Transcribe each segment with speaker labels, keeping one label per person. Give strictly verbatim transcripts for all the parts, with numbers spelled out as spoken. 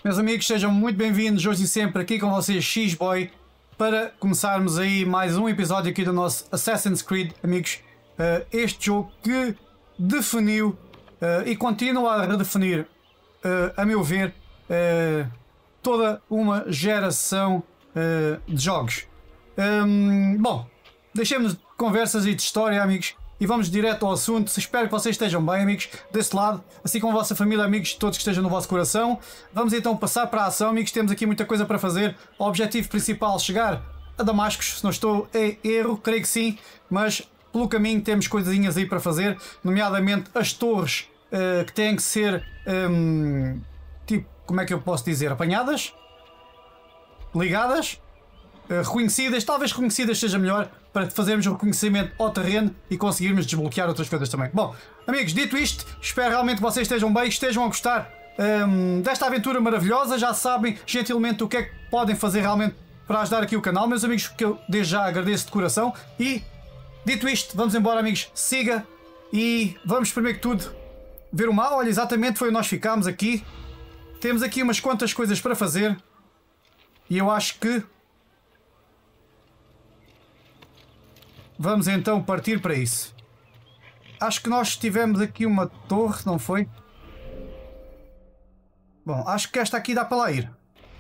Speaker 1: Meus amigos, sejam muito bem-vindos hoje e sempre aqui com vocês, X-Boy, para começarmos aí mais um episódio aqui do nosso Assassin's Creed, amigos. Uh, este jogo que definiu uh, e continua a redefinir, uh, a meu ver, uh, toda uma geração uh, de jogos. Um, bom, deixemos de conversas e de história, amigos, e vamos direto ao assunto. Espero que vocês estejam bem, amigos, desse lado, assim como a vossa família, amigos, todos que estejam no vosso coração. Vamos então passar para a ação, amigos. Temos aqui muita coisa para fazer. O objetivo principal, chegar a Damascus, se não estou em erro, creio que sim, mas pelo caminho temos coisinhas aí para fazer, nomeadamente as torres uh, que têm que ser, um, tipo, como é que eu posso dizer, apanhadas, ligadas, uh, reconhecidas, talvez reconhecidas seja melhor, para fazermos o reconhecimento ao terreno e conseguirmos desbloquear outras coisas também. Bom, amigos, dito isto, espero realmente que vocês estejam bem, estejam a gostar um, desta aventura maravilhosa. Já sabem gentilmente o que é que podem fazer realmente para ajudar aqui o canal, meus amigos, que eu desde já agradeço de coração. E, dito isto, vamos embora, amigos, siga e vamos primeiro que tudo ver o mal. Olha, exatamente foi onde nós ficámos aqui. Temos aqui umas quantas coisas para fazer e eu acho que vamos então partir para isso. Acho que nós tivemos aqui uma torre, não foi? Bom, acho que esta aqui dá para lá ir.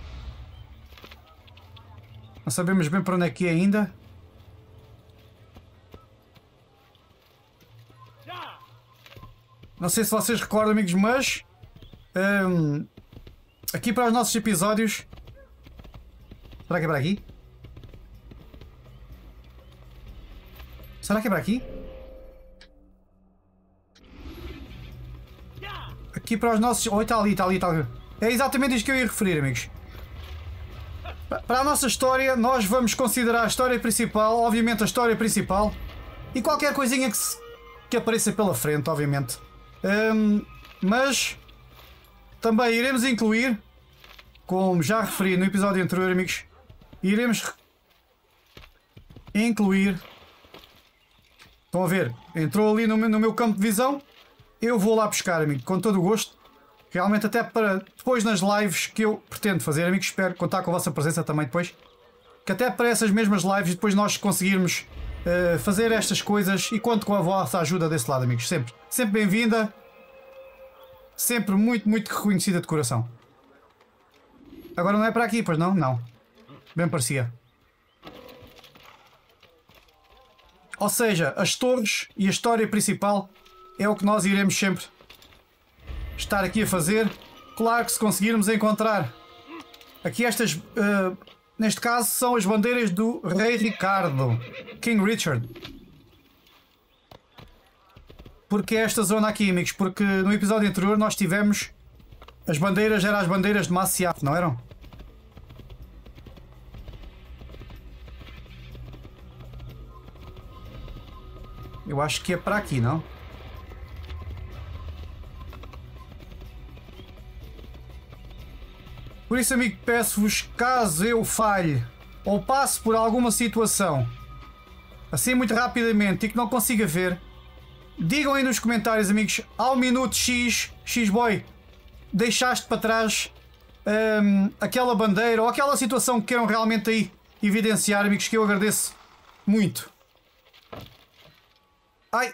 Speaker 1: Não sabemos bem para onde é que é ainda. Não sei se vocês recordam, amigos, mas um, aqui para os nossos episódios. Será que é para aqui? Será que é para aqui? Aqui para os nossos... Oh, está ali, está ali, está ali. É exatamente isto que eu ia referir, amigos. Para a nossa história, nós vamos considerar a história principal, obviamente a história principal, e qualquer coisinha que, se... que apareça pela frente, obviamente. Um, mas também iremos incluir, como já referi no episódio anterior, amigos, iremos incluir... Estão a ver? Entrou ali no meu, no meu campo de visão. Eu vou lá buscar, amigo, com todo o gosto. Realmente até para depois nas lives que eu pretendo fazer, amigos. Espero contar com a vossa presença também depois. Que até para essas mesmas lives depois nós conseguirmos uh, fazer estas coisas. E conto com a vossa ajuda desse lado, amigos. Sempre. Sempre bem-vinda. Sempre muito, muito reconhecida de coração. Agora não é para aqui, pois não? Não. Bem parecia. Ou seja, as torres e a história principal é o que nós iremos sempre estar aqui a fazer. Claro que se conseguirmos encontrar aqui estas, uh, neste caso são as bandeiras do Rei Ricardo, King Richard. Porque é esta zona aqui, amigos? Porque no episódio anterior nós tivemos as bandeiras, eram as bandeiras de Masyaf, não eram? Eu acho que é para aqui, não? Por isso, amigo, peço-vos, caso eu falhe ou passe por alguma situação assim muito rapidamente e que não consiga ver, digam aí nos comentários, amigos, ao minuto X, X-Boy, deixaste para trás um, aquela bandeira ou aquela situação que queiram realmente aí evidenciar, amigos, que eu agradeço muito. Ai!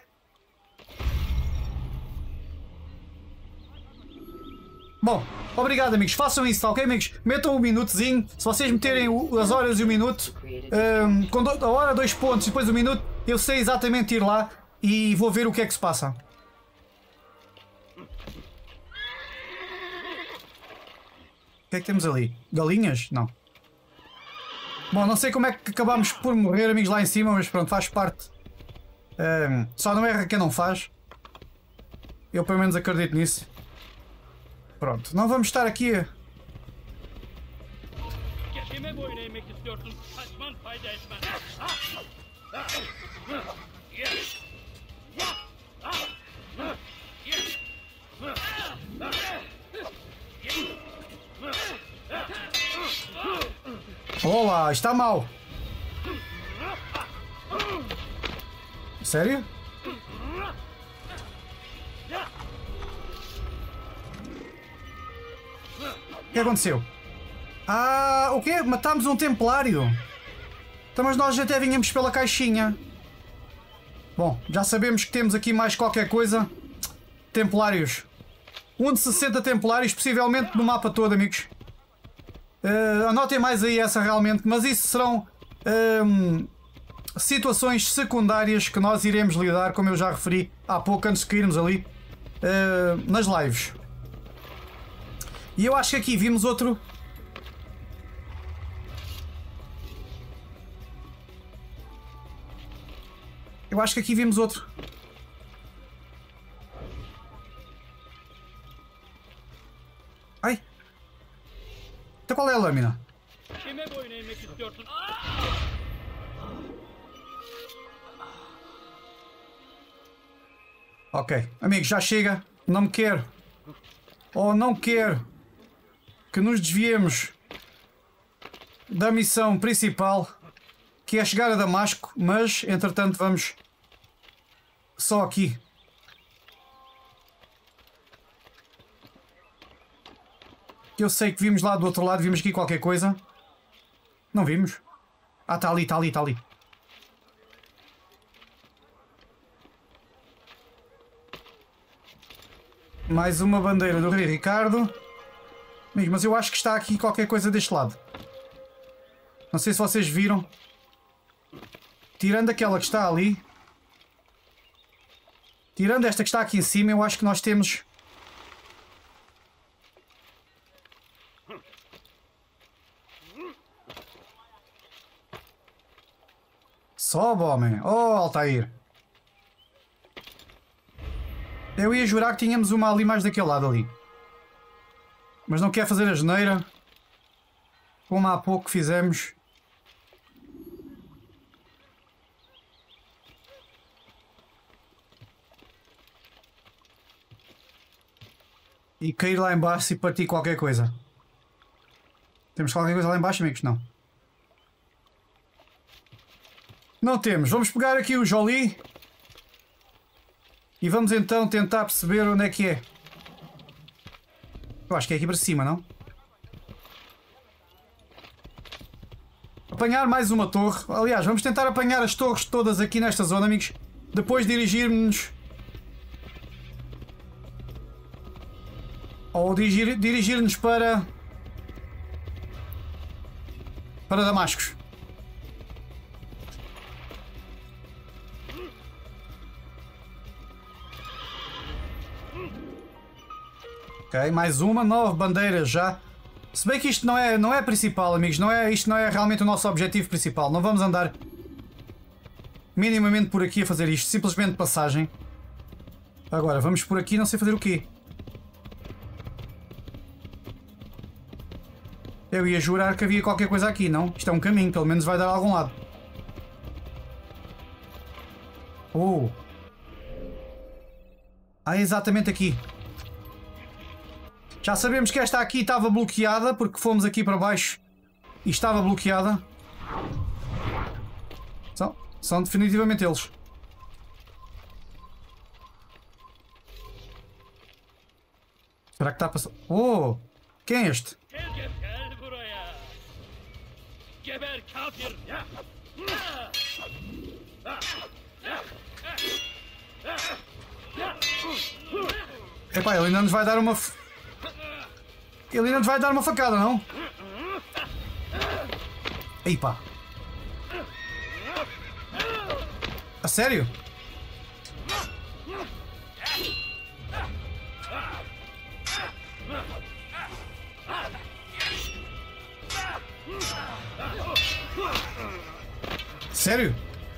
Speaker 1: Bom, obrigado, amigos. Façam isso, tá ok, amigos? Metam um minutozinho. Se vocês meterem o, as horas e o minuto, um, com a hora, dois pontos e depois o minuto, eu sei exatamente ir lá e vou ver o que é que se passa. O que é que temos ali? Galinhas? Não. Bom, não sei como é que acabámos por morrer, amigos, lá em cima, mas pronto, faz parte. Um, só não erra quem não faz. Eu pelo menos acredito nisso. Pronto, não vamos estar aqui a... Olá, está mal. Sério? que aconteceu? Ah, o quê? Matámos um templário. Então, mas nós até vinhamos pela caixinha. Bom, já sabemos que temos aqui mais qualquer coisa. Templários. Um de sessenta templários, possivelmente no mapa todo, amigos. Uh, anotem mais aí essa realmente, mas isso serão um, situações secundárias que nós iremos lidar, como eu já referi há pouco, antes de cairmos ali uh, nas lives. E eu acho que aqui vimos outro. Eu acho que aqui vimos outro. Ai! Então qual é a lâmina? Ok, amigos, já chega. Não me quero. Ou não quero que nos desviemos da missão principal, que é chegar a Damasco, mas entretanto vamos só aqui. Eu sei que vimos lá do outro lado, vimos aqui qualquer coisa. Não vimos? Ah, está ali, está ali, está ali. Mais uma bandeira do Rei Ricardo. Mas eu acho que está aqui qualquer coisa deste lado. Não sei se vocês viram. Tirando aquela que está ali. Tirando esta que está aqui em cima, eu acho que nós temos... Sobe, homem. Oh, Altair. Eu ia jurar que tínhamos uma ali mais daquele lado ali. Mas não quer fazer a geneira. Como há pouco fizemos. E cair lá em baixo e partir qualquer coisa. Temos qualquer coisa lá em baixo, amigos? Não. Não temos. Vamos pegar aqui o Jolie. E vamos então tentar perceber onde é que é. Eu acho que é aqui para cima, não? Apanhar mais uma torre. Aliás, vamos tentar apanhar as torres todas aqui nesta zona, amigos. Depois dirigirmos... Ou dirigir, dirigir-nos para... Para Damascos. Ok, mais uma, nove bandeiras já. Se bem que isto não é, não é principal, amigos. Não é, isto não é realmente o nosso objetivo principal. Não vamos andar minimamente por aqui a fazer isto. Simplesmente passagem. Agora, vamos por aqui não sei fazer o quê. Eu ia jurar que havia qualquer coisa aqui, não? Isto é um caminho, pelo menos vai dar a algum lado. Oh! Ah, exatamente aqui. Já sabemos que esta aqui estava bloqueada, porque fomos aqui para baixo e estava bloqueada. São, são definitivamente eles. Será que está a passar? Oh! Quem é este? Epá, ele ainda nos vai dar uma... Ele ainda nos vai dar uma facada, não? Ei pá. A sério? Sério?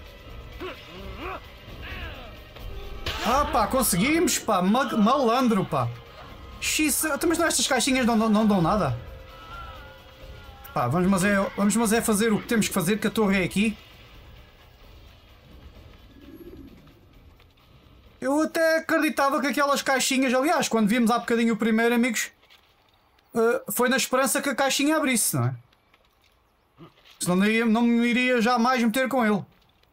Speaker 1: Ah pá, conseguimos pá, malandro pá. X, mas não, estas caixinhas não, não, não dão nada. Pá, vamos mas, é, vamos mas é fazer o que temos que fazer, que a torre é aqui. Eu até acreditava que aquelas caixinhas, aliás, quando vimos há bocadinho o primeiro, amigos, uh, foi na esperança que a caixinha abrisse, não é? Senão não, iria, não me iria jamais meter com ele.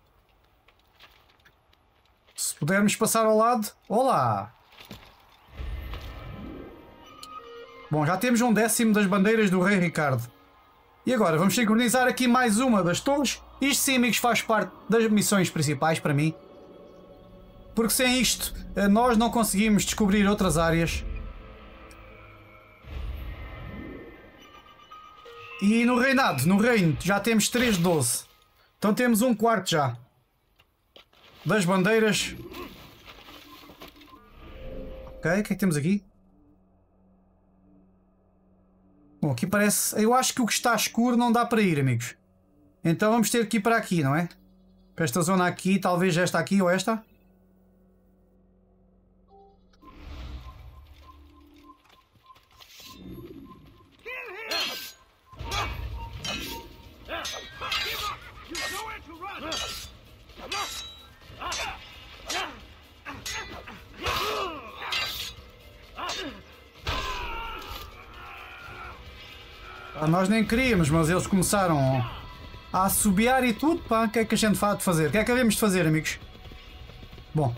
Speaker 1: Se pudermos passar ao lado... Olá! Bom, já temos um décimo das bandeiras do Rei Ricardo. E agora vamos sincronizar aqui mais uma das torres. Isto sim, amigos, faz parte das missões principais para mim. Porque sem isto nós não conseguimos descobrir outras áreas. E no reinado, no reino, já temos três de doze. Então temos um quarto já das bandeiras. Ok, o que é que temos aqui? Bom, aqui parece... Eu acho que o que está escuro não dá para ir, amigos. Então vamos ter que ir para aqui, não é? Para esta zona aqui, talvez esta aqui ou esta. Ah, nós nem queríamos, mas eles começaram a assobiar e tudo, pá. O que é que a gente faz de fazer? O que é que havemos de fazer, amigos? Bom.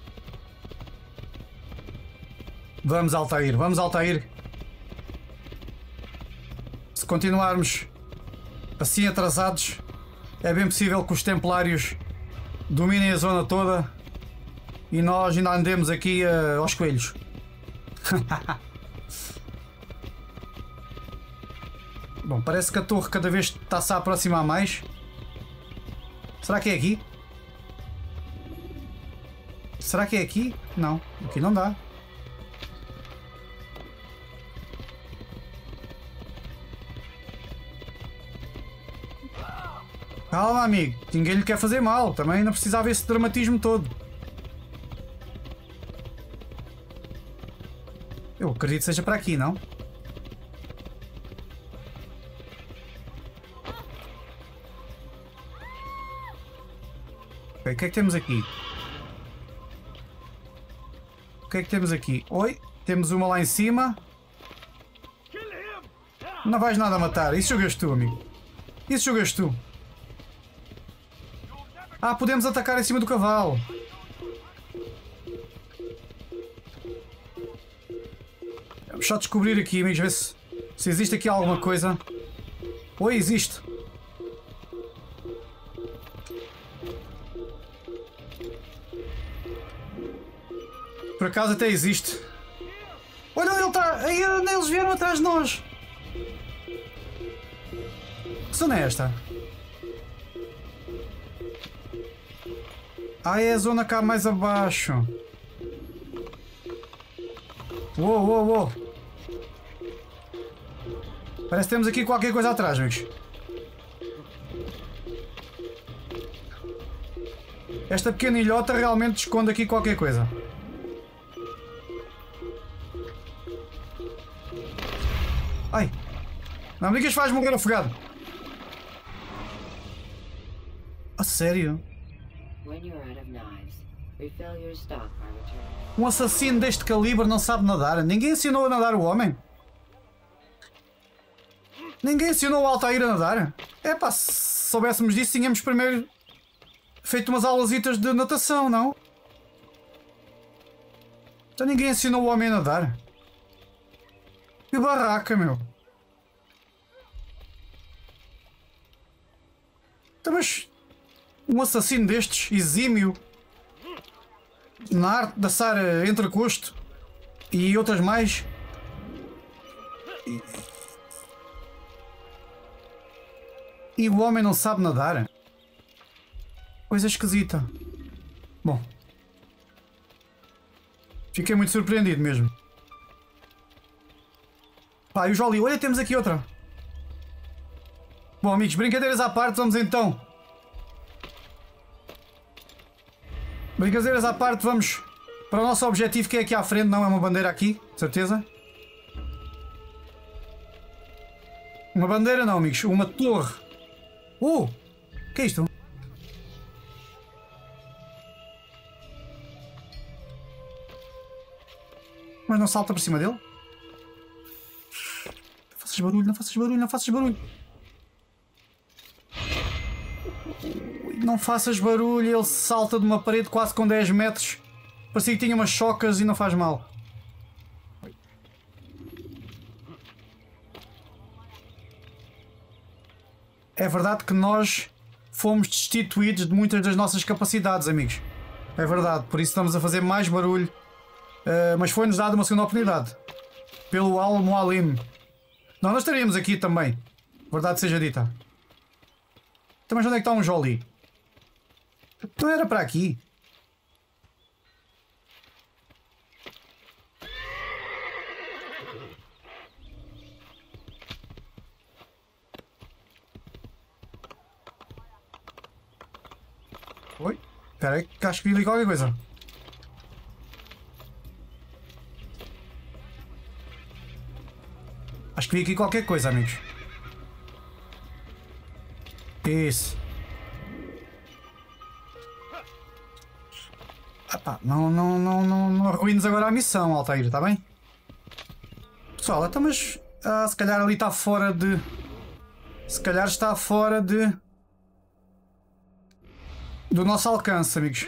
Speaker 1: Vamos, Altair, vamos, Altair. Se continuarmos assim atrasados, é bem possível que os Templários dominem a zona toda e nós ainda andemos aqui uh, aos coelhos. Bom, parece que a torre cada vez está-se a aproximar mais. Será que é aqui? Será que é aqui? Não, aqui não dá. Calma, amigo. Ninguém lhe quer fazer mal. Também não precisava esse dramatismo todo. Eu acredito que seja para aqui, não? Ok, o que é que temos aqui? O que é que temos aqui? Oi, temos uma lá em cima. Não vais nada a matar. Isso jogas tu, amigo. Isso jogas tu. Ah, podemos atacar em cima do cavalo. Vamos só descobrir aqui, amigos, ver se, se existe aqui alguma coisa. Oi, existe. Por acaso até existe. Olha, ele está. Eles vieram atrás de nós. Que zona é esta? Ah, é a zona cá mais abaixo. Uou, uou, uou. Parece que temos aqui qualquer coisa atrás, amigos. Esta pequena ilhota realmente esconde aqui qualquer coisa. Ai. Não me digas que vais morrer afogado. A sério? Um assassino deste calibre não sabe nadar. Ninguém ensinou a nadar o homem. Ninguém ensinou o Altair a nadar. É pá, se soubéssemos disso, tínhamos primeiro feito umas aulasitas de natação, não? Então ninguém ensinou o homem a nadar. Que barraca, meu. Então, mas um assassino destes, exímio, na arte de assar entrecosto e outras mais. E... e o homem não sabe nadar? Coisa esquisita. Bom. Fiquei muito surpreendido mesmo. Pá, e o Jolie, olha, temos aqui outra. Bom, amigos, brincadeiras à parte, vamos então. Brincadeiras à parte, vamos para o nosso objetivo, que é aqui à frente, não é uma bandeira aqui, de certeza. Uma bandeira não, amigos, uma torre. Uh! O que é isto? Mas não salta por cima dele? Não faças barulho, não faças barulho, não faças barulho. Não faças barulho, ele salta de uma parede quase com dez metros. Parecia que tinha umas chocas e não faz mal. é verdade que nós fomos destituídos de muitas das nossas capacidades, amigos. É verdade, por isso estamos a fazer mais barulho. Uh, mas foi-nos dada uma segunda oportunidade. Pelo Al-Mualim. Não, nós estaríamos aqui também. Verdade seja dita. Então, mas onde é que está um Jolie? Não era para aqui. Oi? Espera aí, que acho que vi ali qualquer coisa. Acho que vi aqui qualquer coisa, amigos. Isso. Epá, não, não, não, não, não arruines agora a missão, Altair, está bem? Pessoal, então, mas ah, se calhar ali está fora de... Se calhar está fora de... do nosso alcance, amigos.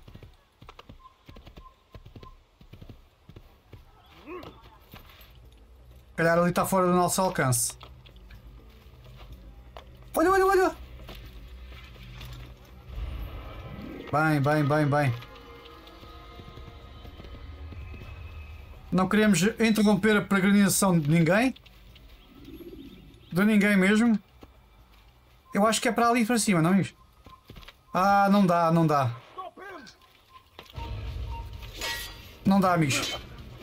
Speaker 1: Se calhar ali está fora do nosso alcance. Olha, olha, olha! Bem, bem, bem, bem. Não queremos interromper a peregrinação de ninguém. De ninguém mesmo. Eu acho que é para ali para cima, não é isso? Ah, não dá, não dá. Não dá, amigos.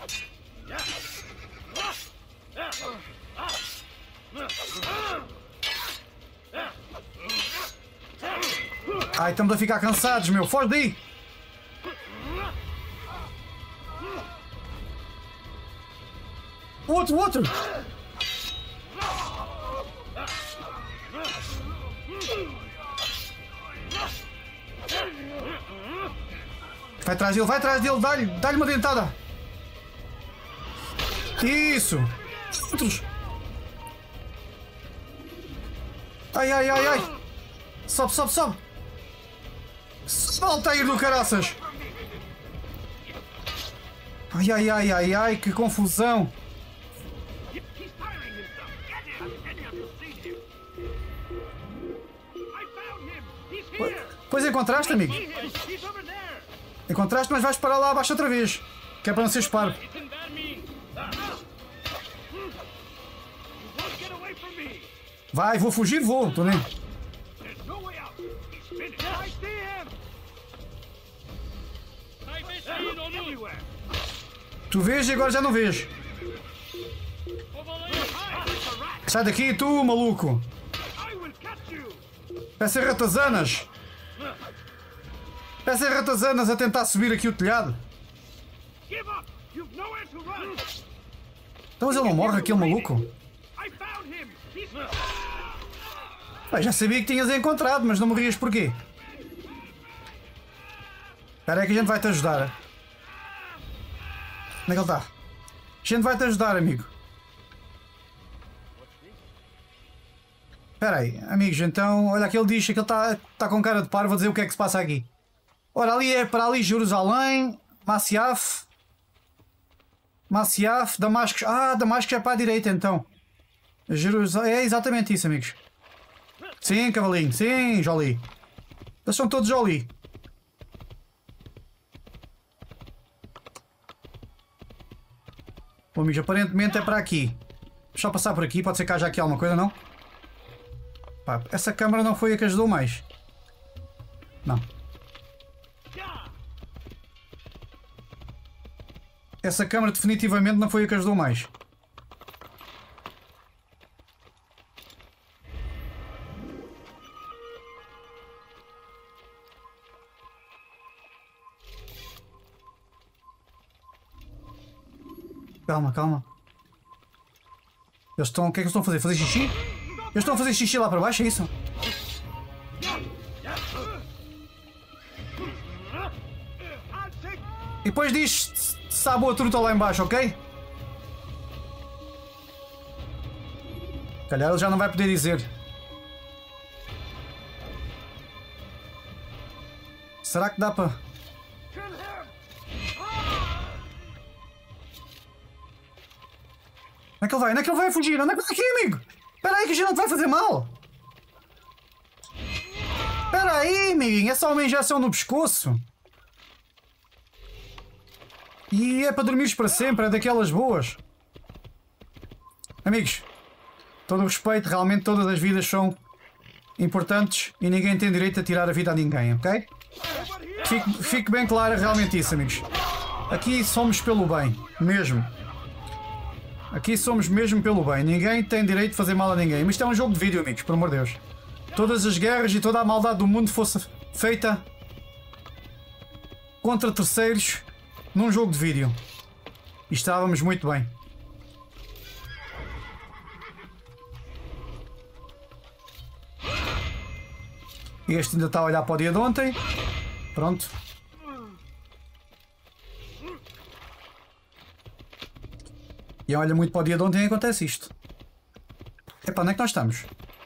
Speaker 1: Ai, estamos a ficar cansados, meu. Foge daí! Outro, outro! Vai atrás dele, vai atrás dele, dá-lhe, dá-lhe uma dentada. Isso! Outros! Ai, ai, ai, ai! Sobe, sobe, sobe! Solta aí do caraças! Ai, ai, ai, ai, ai, que confusão! Pois encontraste, amigo? Encontraste, mas vais parar lá abaixo outra vez. Que é para não ser esparvo. Vai, vou fugir, vou. Tô nem. Tu vês e agora já não vês. Sai daqui, tu, maluco. Peça ratazanas. Peça ratazanas a tentar subir aqui o telhado. Então mas ele não morre, aquele maluco? Bem, já sabia que tinhas encontrado, mas não morrias porquê? Espera aí que a gente vai te ajudar. Onde é que ele está? A gente vai te ajudar, amigo. Espera aí, amigos, então, olha aquele diz que ele está tá com cara de par, vou dizer o que é que se passa aqui. Ora, ali é para ali Jerusalém, Masyaf, Masyaf, Damasco. Ah, Damasco é para a direita então. Jerusalém, é exatamente isso, amigos. Sim, cavalinho, sim, Jolie. Eles são todos Jolie. Bom, amigos, aparentemente é para aqui. Deixa eu passar por aqui, pode ser que haja aqui alguma coisa, não? Pá, essa câmara não foi a que ajudou mais. Não. Essa câmara definitivamente não foi a que ajudou mais. Calma, calma. Eles estão... O que é que eles estão a fazer? Fazer xixi? Eles estão a fazer xixi lá para baixo, é isso? E depois diz sabe a truta lá embaixo, ok? Calhar ele já não vai poder dizer. Será que dá para... Onde é que ele vai? Onde é que ele vai fugir? Onde é que ele vai aqui, amigo? Espera aí que a gente não te vai fazer mal. Espera aí, amiguinho. É só uma injeção no pescoço. E é para dormires para sempre. É daquelas boas. Amigos, todo o respeito. Realmente todas as vidas são importantes. E ninguém tem direito a tirar a vida a ninguém, ok? Fique, fique bem claro realmente isso, amigos. Aqui somos pelo bem. Mesmo. Aqui somos mesmo pelo bem. Ninguém tem direito de fazer mal a ninguém. Mas isto é um jogo de vídeo, amigos. Por amor de Deus. Todas as guerras e toda a maldade do mundo fosse feita contra terceiros num jogo de vídeo. E estávamos muito bem. Este ainda está a olhar para o dia de ontem. Pronto. E olha muito para o dia de ontem e acontece isto. Epá, onde é que nós estamos?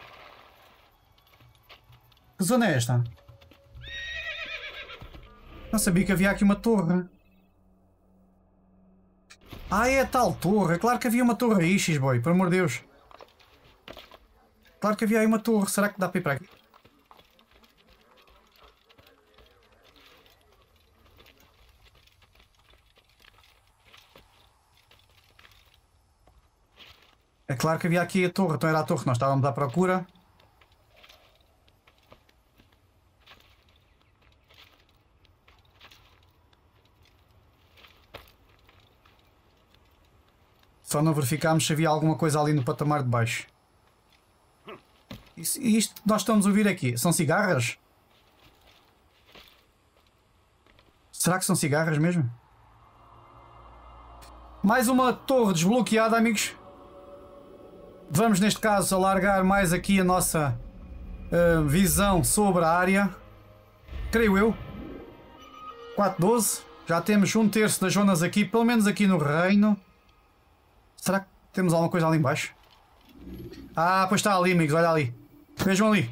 Speaker 1: Que zona é esta? Não sabia que havia aqui uma torre. Ah, é a tal torre. É claro que havia uma torre aí, X-Boy. Por amor de Deus. Claro que havia aí uma torre. Será que dá para ir para aqui? É claro que havia aqui a torre. Então era a torre que nós estávamos à procura. Só não verificámos se havia alguma coisa ali no patamar de baixo. E isto que nós estamos a ouvir aqui, são cigarras? Será que são cigarras mesmo? Mais uma torre desbloqueada, amigos. Vamos neste caso alargar mais aqui a nossa uh, visão sobre a área. Creio eu. quatro doze. Já temos um terço das zonas aqui, pelo menos aqui no reino. Será que temos alguma coisa ali em baixo? Ah, pois está ali, amigos, olha ali. Vejam ali.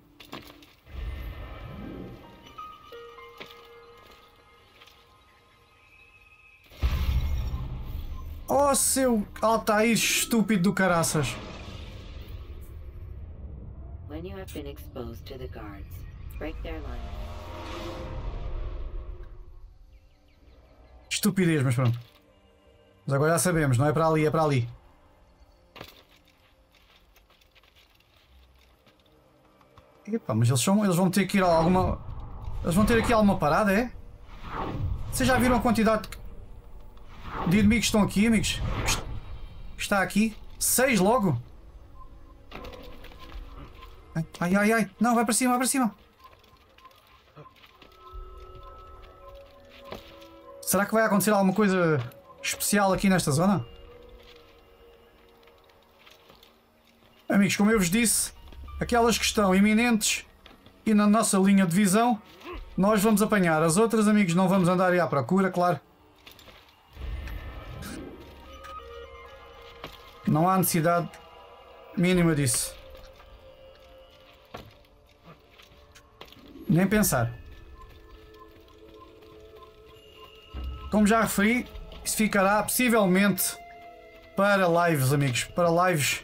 Speaker 1: Oh, seu Altair estúpido do caraças.
Speaker 2: When you have been exposed to the guards, break their line.
Speaker 1: Estupidez, mas pronto. Mas agora já sabemos, não é para ali, é para ali. Epá, mas eles, são, eles vão ter que ir a alguma... Eles vão ter aqui alguma parada, é? Vocês já viram a quantidade de inimigos que estão aqui, amigos? Está aqui. Seis logo. Ai, ai, ai. Não, vai para cima, vai para cima. Será que vai acontecer alguma coisa especial aqui nesta zona? Amigos, como eu vos disse, aquelas que estão iminentes e na nossa linha de visão, nós vamos apanhar. As outras, amigos, não vamos andar aí à procura, claro. Não há necessidade mínima disso. Nem pensar. Como já referi, isso ficará possivelmente para lives, amigos. Para lives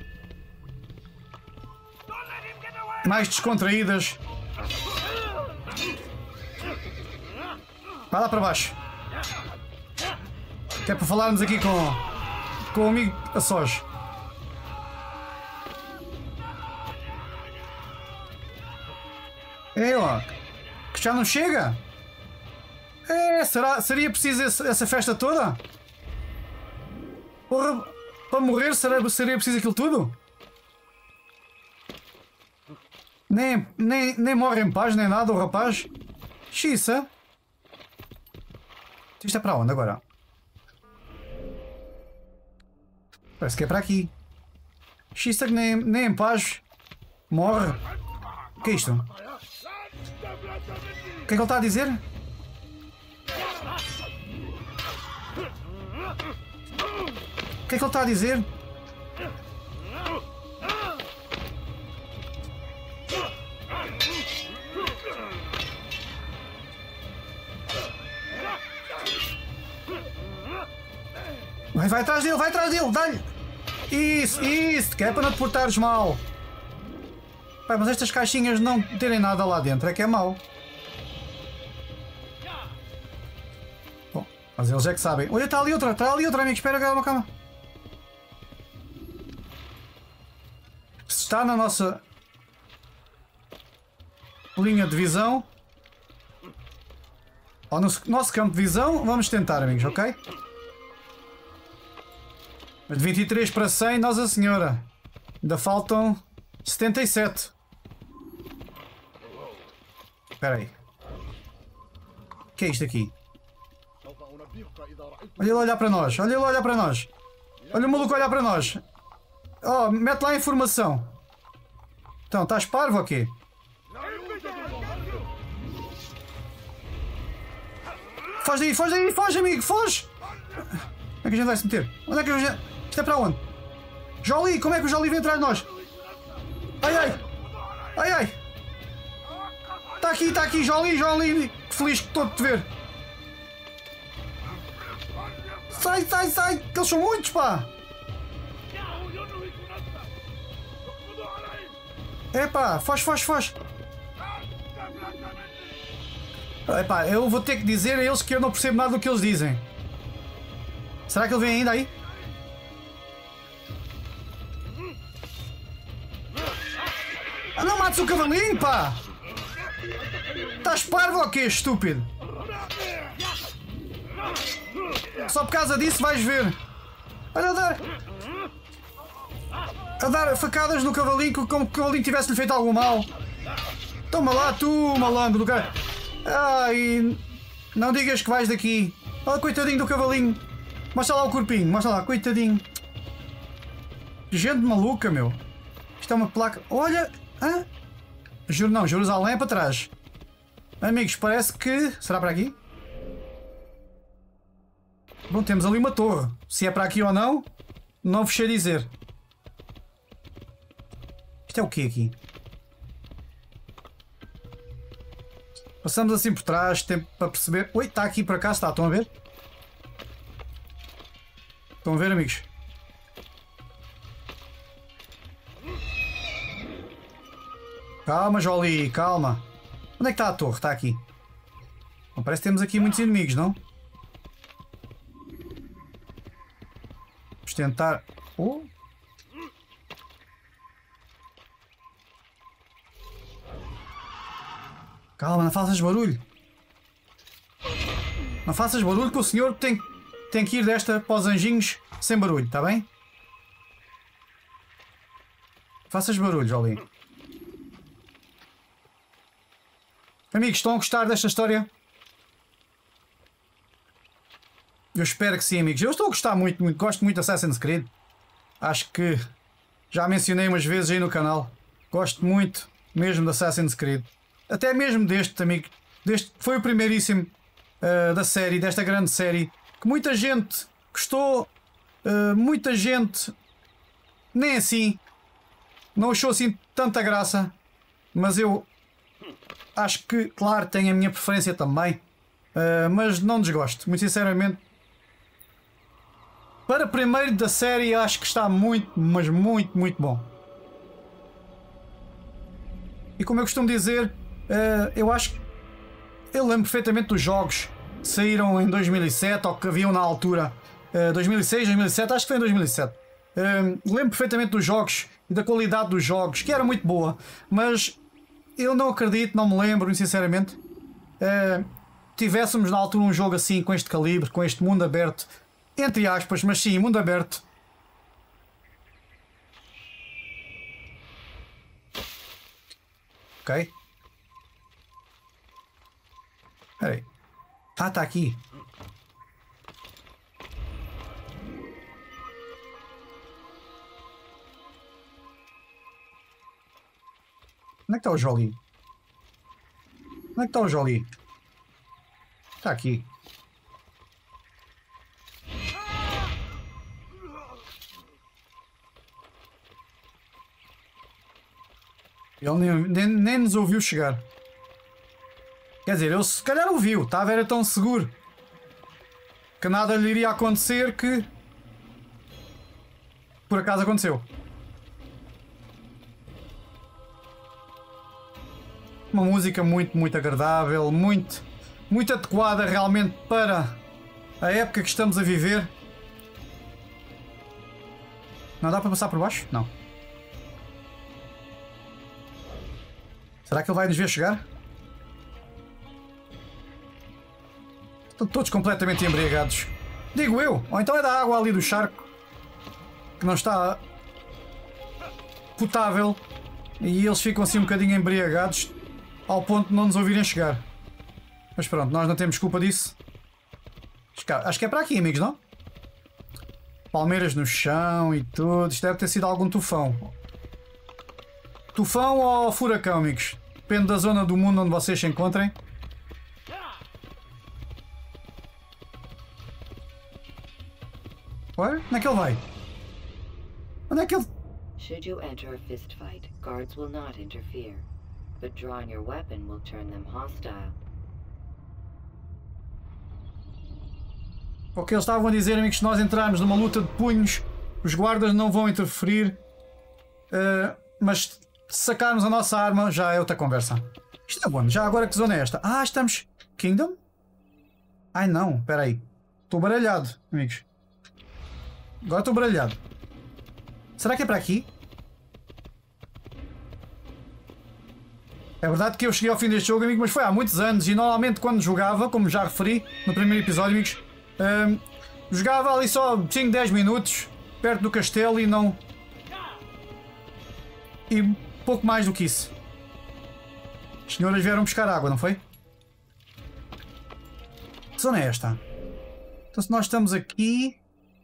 Speaker 1: mais descontraídas. Vai lá para baixo. Que é para falarmos aqui com, com o amigo a sós. É, ó. Que já não chega? É, será, seria preciso esse, essa festa toda? Porra, para morrer seria, seria preciso aquilo tudo? Nem, nem, nem morre em paz, nem nada o rapaz. Xiça. Isto é para onde agora? Parece que é para aqui. Xiça que nem, nem em paz morre. O que é isto? O que é que ele está a dizer? O que é que ele está a dizer? Vai, vai atrás dele, vai atrás dele, dá-lhe! Isso, isso, que é para não te portares mal. Pá, mas estas caixinhas não terem nada lá dentro é que é mau. Bom, mas eles é que sabem. Olha, está ali outra, está ali outra, amigo. Espera, calma, calma. Se está na nossa linha de visão, ou no nosso campo de visão, vamos tentar, amigos, ok? De vinte e três para cem, Nossa Senhora. Ainda faltam setenta e sete. Espera aí. O que é isto aqui? Olha ele olhar para nós. Olha ele olhar para nós. Olha o maluco olhar para nós. Oh, mete lá a informação. Então, estás parvo ou quê? Foge daí, foge daí, foge, amigo, foge! Onde é que a gente vai se meter? Onde é que a gente... Isto é para onde? Jolie, como é que o Jolie vem atrás de nós? Ai, ai! Ai, ai! Está aqui, está aqui, Jolie, Jolie! Feliz que estou de te ver! Sai, sai, sai! Que eles são muitos, pá! Epá, foge, foge, foge! Epá, eu vou ter que dizer a eles que eu não percebo nada do que eles dizem. Será que ele vem ainda aí? Ah, não mates o cavalinho, pá! Estás parvo ou quê, estúpido? Só por causa disso vais ver. Olha a dar... A dar facadas no cavalinho como que o cavalinho tivesse-lhe feito algum mal. Toma lá tu, malandro do cara. Ai, não digas que vais daqui. Olha, coitadinho do cavalinho. Mostra lá o corpinho, mostra lá, coitadinho. Gente maluca, meu. Isto é uma placa. Olha, hã? Juro, não, Jerusalém é para trás. Amigos, parece que... Será para aqui? Bom, temos ali uma torre. Se é para aqui ou não, não vos sei dizer. Isto é o que aqui? Passamos assim por trás, tempo para perceber... Oi, está aqui para cá, está, estão a ver? Estão a ver, amigos? Calma, Jolie, calma. Onde é que está a torre? Está aqui. Bom, parece que temos aqui muitos inimigos, não? Vamos tentar... Oh. Calma, não faças barulho. Não faças barulho que o senhor tem, tem que ir desta para os anjinhos sem barulho, está bem? Faças barulho, Jolie. Amigos, estão a gostar desta história? Eu espero que sim, amigos. Eu estou a gostar muito, muito. Gosto muito de Assassin's Creed. Acho que já mencionei umas vezes aí no canal. Gosto muito mesmo de Assassin's Creed. Até mesmo deste, amigo. Deste, foi o primeiríssimo uh, da série, desta grande série. Que muita gente gostou. Uh, muita gente nem assim. Não achou assim tanta graça. Mas eu acho que, claro, tenho a minha preferência também. Uh, mas não desgosto, muito sinceramente. Para primeiro da série, acho que está muito, mas muito, muito bom. E como eu costumo dizer, uh, eu acho que eu lembro perfeitamente dos jogos que saíram em dois mil e sete ou que haviam na altura, uh, dois mil e seis, dois mil e sete, acho que foi em dois mil e sete. Uh, lembro perfeitamente dos jogos e da qualidade dos jogos, que era muito boa, mas eu não acredito, não me lembro, sinceramente, uh, tivéssemos na altura um jogo assim, com este calibre, com este mundo aberto, entre aspas, mas sim, mundo aberto. Ok. Espera aí. Ah, está aqui. Onde é que está o Jolie? Onde é que está o Jolie? Está aqui. Ele nem, nem, nem nos ouviu chegar. Quer dizer, ele se calhar ouviu. Estava era tão seguro que nada lhe iria acontecer que por acaso aconteceu. uma música muito, muito agradável, muito, muito adequada realmente para a época que estamos a viver. Não dá para passar por baixo? Não. Será que ele vai nos ver chegar? Estão todos completamente embriagados. Digo eu. Ou então é da água ali do charco que não está potável e eles ficam assim um bocadinho embriagados ao ponto de não nos ouvirem chegar. Mas pronto, nós não temos culpa disso. Acho que é para aqui, amigos, não? Palmeiras no chão e tudo. Isto deve ter sido algum tufão. Tufão ou furacão, amigos? Depende da zona do mundo onde vocês se encontrem. Ué? Onde é que ele vai? Onde é que ele...
Speaker 2: Should you enter a fist fight, guards will not interfere, but drawing your weapon will turn them hostile.
Speaker 1: O que eles estavam a dizer, amigos, se nós entrarmos numa luta de punhos, os guardas não vão interferir, uh, mas se sacarmos a nossa arma, já é outra conversa. Isto é bom. Já agora que zona é esta? Ah, estamos... Kingdom? Ai não, espera aí. Estou baralhado, amigos. Agora estou baralhado. Será que é para aqui? É verdade que eu cheguei ao fim deste jogo, amigo, mas foi há muitos anos e normalmente quando jogava, como já referi no primeiro episódio, amigos, hum, jogava ali só cinco, dez minutos perto do castelo e não... E pouco mais do que isso. As senhoras vieram buscar água, não foi? Que zona é esta? Então se nós estamos aqui...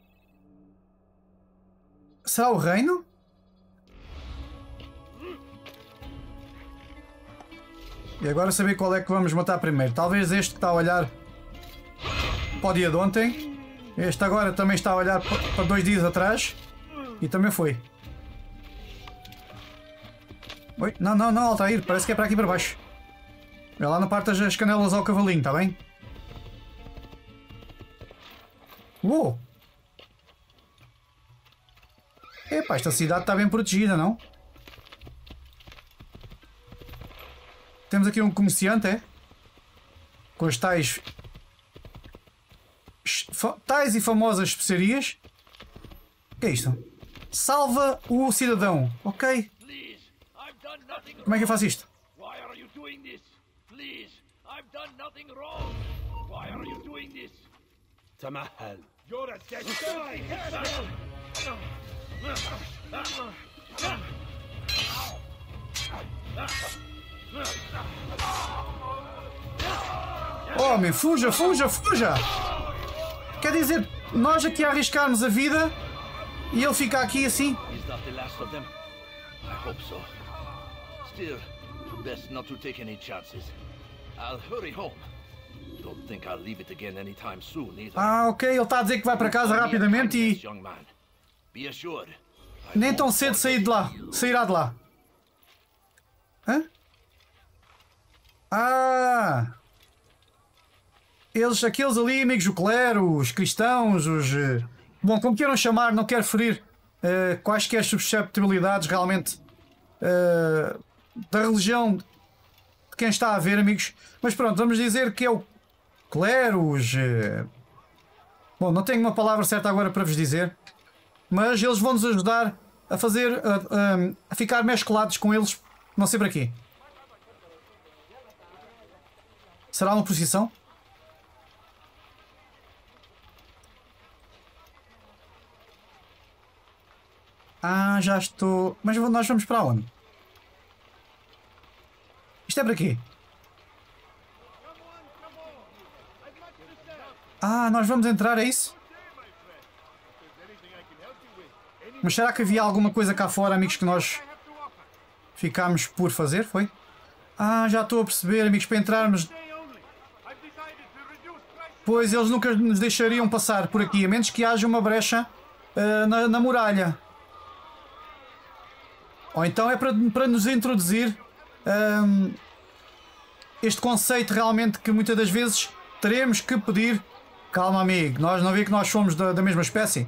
Speaker 1: Será o reino? E agora saber qual é que vamos matar primeiro. Talvez este que está a olhar para o dia de ontem. Este agora também está a olhar para dois dias atrás. E também foi. Oi? Não, não, não, Altair. Parece que é para aqui para baixo. Vai lá, não partas as canelas ao cavalinho, está bem? Uou! Epá, esta cidade está bem protegida, não? Temos aqui um comerciante, é? Com as tais... Tais e famosas especiarias. O que é isto? Salva o cidadão. Ok. Como é que eu faço isto?
Speaker 3: Tamahal.
Speaker 1: Homem, fuja, fuja, fuja! Quer dizer, nós aqui a arriscarmos a vida e ele fica aqui assim.
Speaker 3: Is that the last of them? I hope so. Still, best not to take any chances. I'll hurry home. Don't think I'll leave it again anytime soon either.
Speaker 1: Ah, ok, ele está a dizer que vai para casa rapidamente e
Speaker 3: Young man. Be assured.
Speaker 1: nem tão cedo sair de lá, sairá de lá. Hã? Ah! Eles, aqueles ali, amigos do clero, os cristãos, os... eh, Bom, como queiram chamar, não quero ferir uh, quaisquer susceptibilidades realmente uh, da religião de quem está a ver, amigos. Mas pronto, vamos dizer que é o clero, os... Uh... Bom, não tenho uma palavra certa agora para vos dizer, mas eles vão nos ajudar a fazer... Uh, uh, a ficar mesclados com eles, não sei para quê. Será uma procissão? Ah, já estou... Mas nós vamos para onde? Isto é para quê? Ah, nós vamos entrar, é isso? Mas será que havia alguma coisa cá fora, amigos, que nós ficámos por fazer, foi? Ah, já estou a perceber, amigos, para entrarmos... Pois, eles nunca nos deixariam passar por aqui, a menos que haja uma brecha uh, na, na muralha. Ou então é para, para nos introduzir um, este conceito realmente que muitas das vezes teremos que pedir. Calma, amigo, nós não vê que nós somos da, da mesma espécie?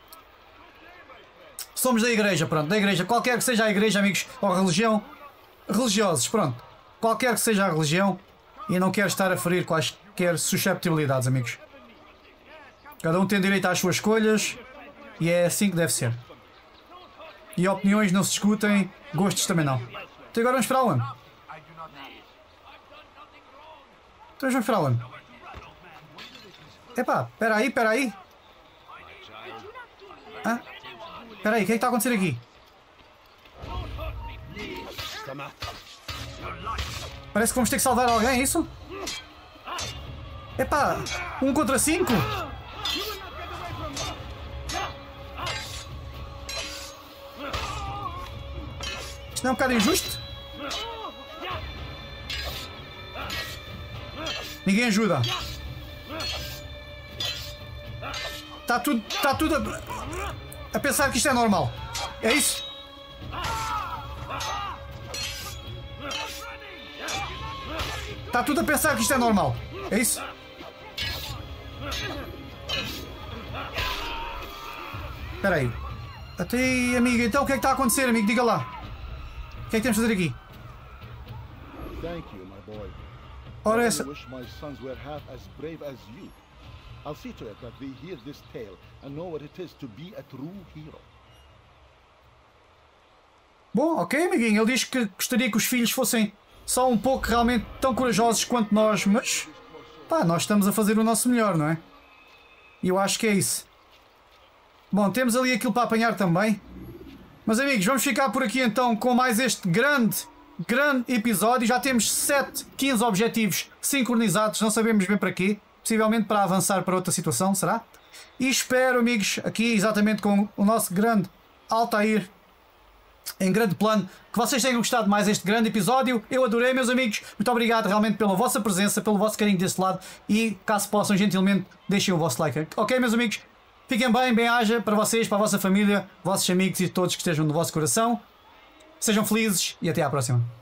Speaker 1: Somos da igreja, pronto, da igreja. Qualquer que seja a igreja, amigos, ou a religião, religiosos, pronto. Qualquer que seja a religião, e não quero estar a ferir quaisquer susceptibilidades, amigos. Cada um tem direito às suas escolhas e é assim que deve ser. E opiniões não se discutem, gostos também não. Então agora vamos para onde? Então vamos para onde? Epá, espera aí, espera aí. Hã? Espera aí, o que é que está a acontecer aqui? Parece que vamos ter que salvar alguém, é isso? Epá, um contra cinco? Isto não é um bocado injusto? Ninguém ajuda. Está tudo, está tudo a, a pensar que isto é normal. É isso? Está tudo a pensar que isto é normal. É isso? Espera aí. Até aí, amigo. Então o que é que está a acontecer, amigo? Diga lá. O que é que temos de fazer aqui?
Speaker 4: Thank you, my boy.
Speaker 1: Ora
Speaker 4: I
Speaker 1: essa...
Speaker 4: wish my sons were half as brave as you. I'll see to it that they hear this tale and know what it is to be a true hero.
Speaker 1: Bom, ok, amiguinho. Ele diz que gostaria que os filhos fossem só um pouco realmente tão corajosos quanto nós, mas pá, nós estamos a fazer o nosso melhor, não é? E eu acho que é isso. Bom, temos ali aquilo para apanhar também. Mas amigos, vamos ficar por aqui então com mais este grande, grande episódio. Já temos sete, quinze objetivos sincronizados, não sabemos bem para quê. Possivelmente para avançar para outra situação, será? E espero, amigos, aqui exatamente com o nosso grande Altair, em grande plano, que vocês tenham gostado mais deste grande episódio. Eu adorei, meus amigos. Muito obrigado realmente pela vossa presença, pelo vosso carinho deste lado. E caso possam, gentilmente, deixem o vosso like. Ok, meus amigos? Fiquem bem, bem-aja para vocês, para a vossa família, vossos amigos e todos que estejam no vosso coração. Sejam felizes e até à próxima.